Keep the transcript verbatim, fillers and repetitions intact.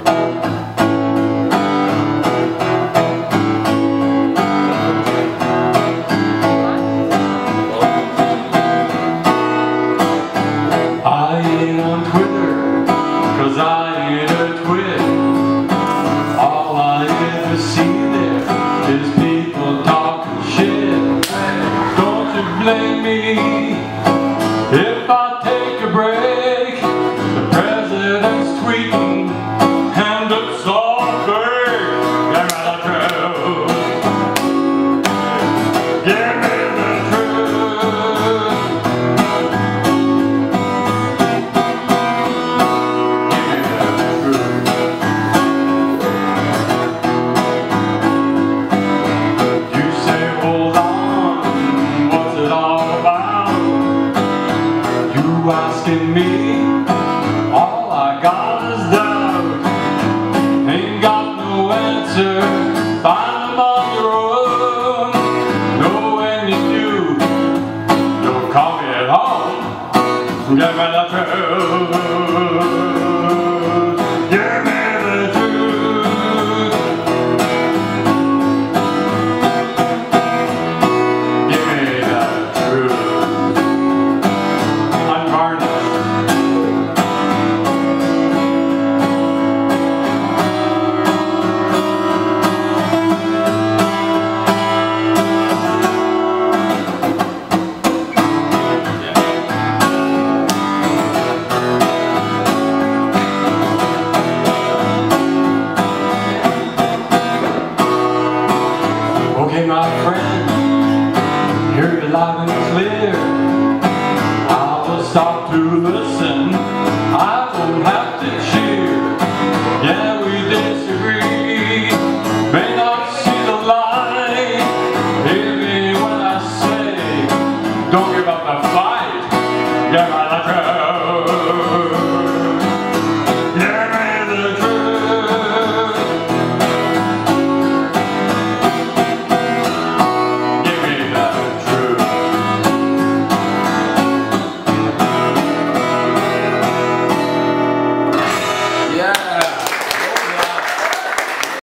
Blame me if I take a break. The president's tweeting and it's all fake. Give me the truth. Give me the truth. Give me the truth. You say hold on. Asking me, all I got is doubt. Ain't got no answer, find them on your own. Know when you do, don't call me at home. Give me the truth. Give me the truth. Give me the truth. Okay, my friend, hear you loud and clear. I will stop to listen. I won't have to cheer. Yeah, we disagree.